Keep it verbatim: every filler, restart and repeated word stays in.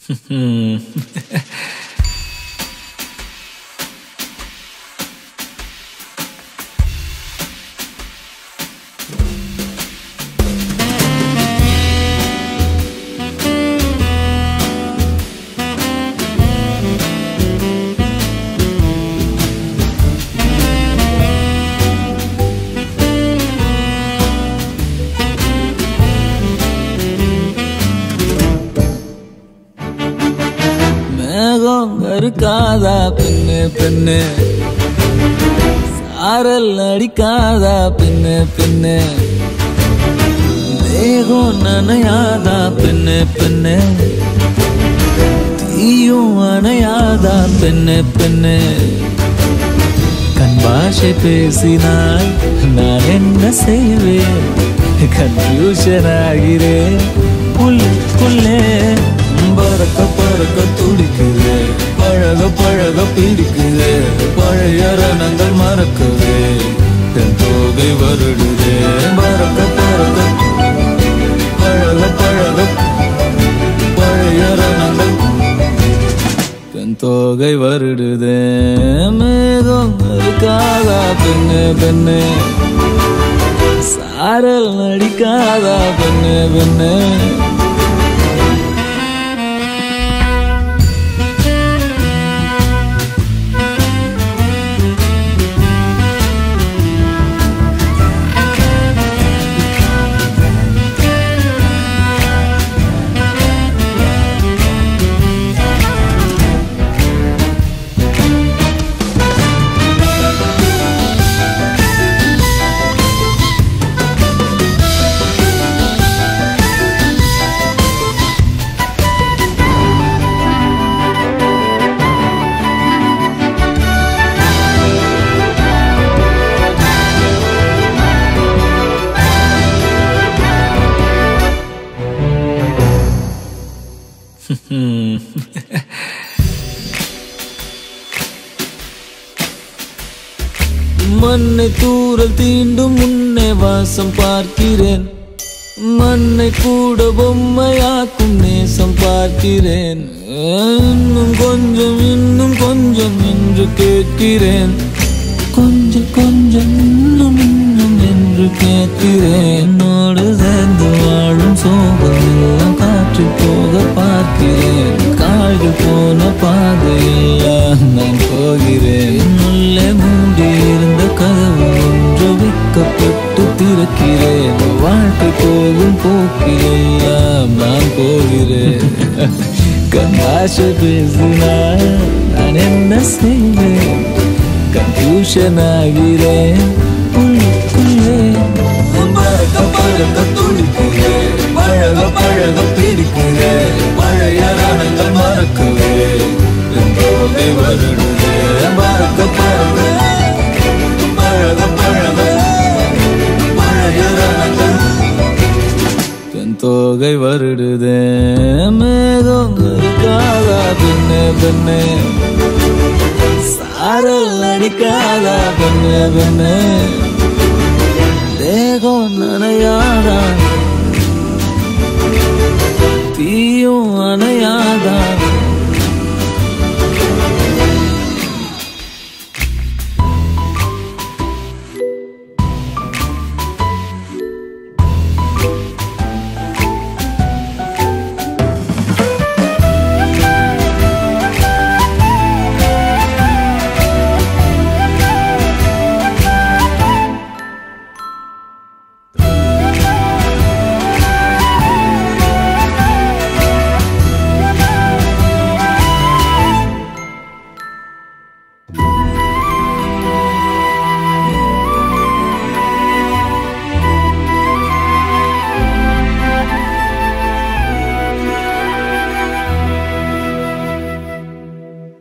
இருக்காதா பெண்ணு பெண்ணு சாரல் அடிக்காதா பெண்ணு பெண்ணு தேகம் நனையாதா பெண்ணு பெண்ணு தீயும் அணையாதா பெண்ணு பெண்ணு கண் பாஷை பேசினால் நான் என்ன செய்வேன் கன்ஃபியூஷன் ஆகிறேன் உள்ளுக்குள்ளே பறக்க பறக்க துடிக்குது பழக பழக பிடிக்குது பழைய ரணங்கள் மறக்குது தென் தோகை வருடுது பறக்க பறக்க பழக பழக பழைய ரணங்கள் தென் தோகை வருடுது மேகம் இருக்காதா பெண்ணு பெண்ணு சாரல் நடிக்காதா பெண்ணு பெண்ணு மண்ணை தூரல் தீண்டும் முன்னே வாசம் பார்க்கிறேன் மண்ணை கூட பொம்மையாக்கும் நேசம் பார்க்கிறேன் இன்னும் கொஞ்சம் இன்னும் கொஞ்சம் என்று கேட்கிறேன் கொஞ்சம் கொஞ்சம் இன்னும் இன்னும் என்று கேட்கிறேன் என்னோடு சேர்ந்து வாழும் சோகம் எல்லாம் காற்று போக பார்க்கிறேன் கால்கள் போன பாதையெல்லாம் நான் போகிறேன் உள்ளே மூடி இருந்த கதவு ஒன்று வைக்கப்பட்டு திறக்கிறேன் வாழ்க்கை போகும் போக்கிலெல்லாம் நான் போகிறேன் கண்ணாசை பேசினால் நான் என்ன செய்வேன் கன்ஃபியூஷன் ஆகிறேன் உள்ளுக்குள்ளே பறக்க பறக்க துடிக்கிறேன் பழக பழக பிடிக்கிறேன் பழைய ரணங்கள் மறக்குவேன் தோகை வருடுதே பறக்க பறக்க பழக பழக பழைய ரணங்கள் தன் தோகை வருடுதே மேகம் இருக்காதா பெண்ணு பெண்ணு சாரல் அடிக்காதா பெண்ணு பெண்ணு தேகம் நனையாதா தீயும் அணையா